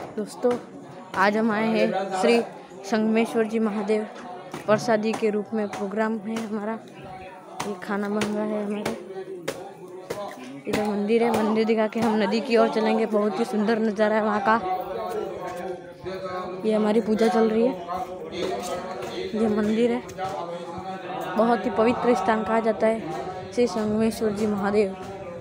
दोस्तों, आज हम आए हैं श्री संगमेश्वर जी महादेव प्रसादी के रूप में। प्रोग्राम है हमारा, ये खाना बन रहा है हमारे इधर। मंदिर है, मंदिर दिखा के हम नदी की ओर चलेंगे। बहुत ही सुंदर नज़ारा है वहाँ का। ये हमारी पूजा चल रही है। ये मंदिर है, बहुत ही पवित्र स्थान कहा जाता है श्री संगमेश्वर जी महादेव।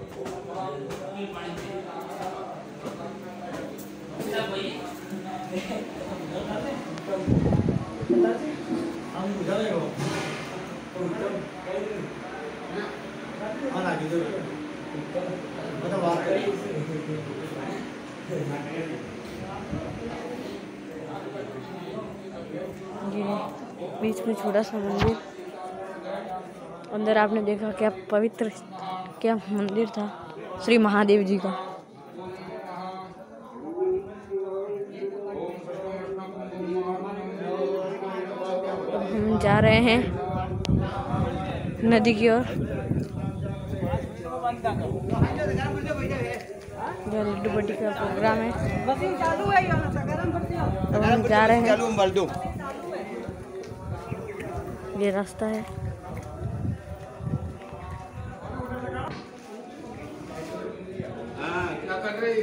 ये बीच में छोटा सा मंदिर, अंदर आपने देखा क्या पवित्र क्या मंदिर था श्री महादेव जी का। अब हम जा रहे हैं नदी की ओर। लड्डू बड्डी का प्रोग्राम है। अब हम जा रहे हैं, ये रास्ता है। क्या कर रही?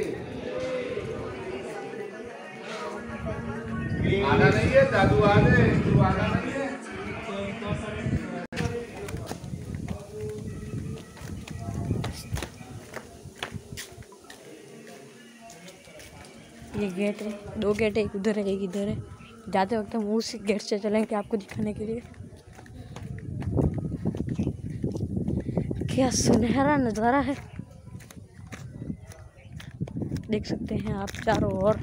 आना नहीं है दादू, आने तू आना नहीं है। ये गेट है, दो गेट है, एक उधर है एक इधर है। जाते वक्त हम उस गेट से चलेंगे आपको दिखाने के लिए। क्या सुनहरा नज़ारा है, देख सकते हैं आप चारों ओर।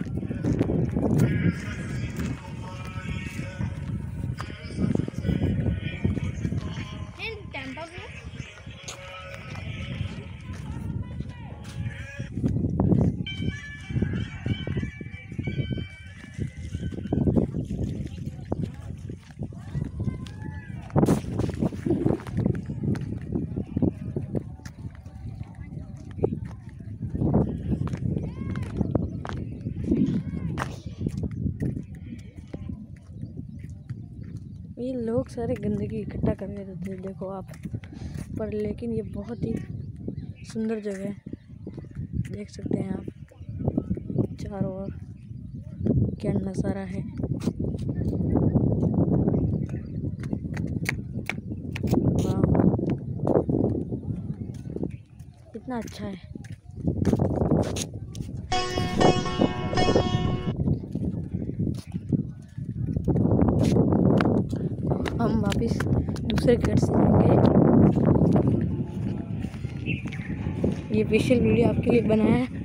ये लोग सारे गंदगी इकट्ठा करके रहते हैं, देखो आप। पर लेकिन ये बहुत ही सुंदर जगह है, देख सकते हैं आप चारों ओर क्या नज़ारा है। वाह, कितना अच्छा है। हम वापस दूसरे गेट से जाएंगे। ये स्पेशल वीडियो आपके लिए बनाया है,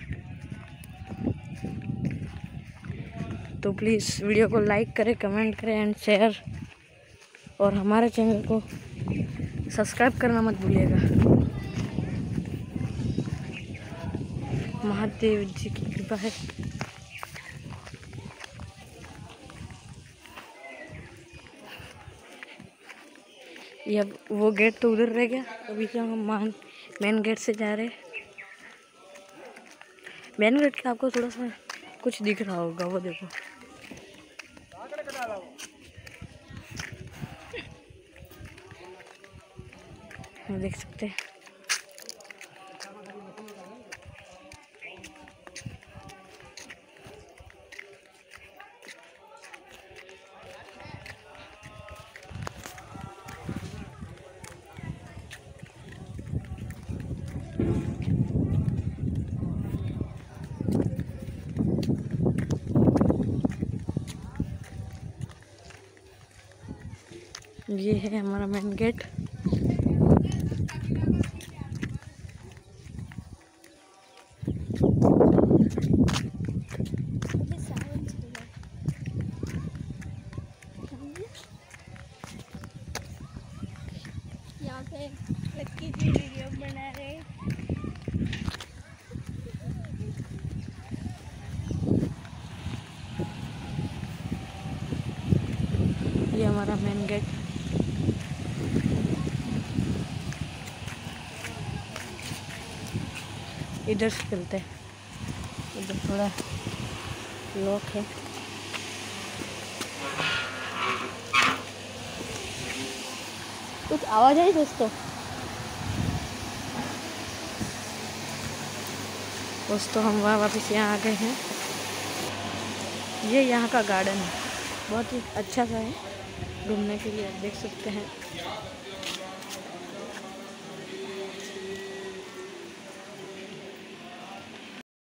तो प्लीज़ वीडियो को लाइक करें, कमेंट करें एंड शेयर, और हमारे चैनल को सब्सक्राइब करना मत भूलिएगा। महादेव जी की कृपा है। ये अब वो गेट तो उधर रह गया, अभी से हम मेन गेट से जा रहे हैं। मेन गेट का आपको थोड़ा सा कुछ दिख रहा होगा, वो देखो। देख सकते हैं। ये है हमारा मेन गेट। यहाँ पे लक्की जी वीडियो बना रहे। ये हमारा मेन गेट। इधर से चलते हैं, इधर थोड़ा लॉक है। कुछ आवाज आई दोस्तों? हम वहाँ वापस यहाँ आ गए हैं। ये यहाँ का गार्डन है, बहुत ही अच्छा सा है घूमने के लिए, आप देख सकते हैं।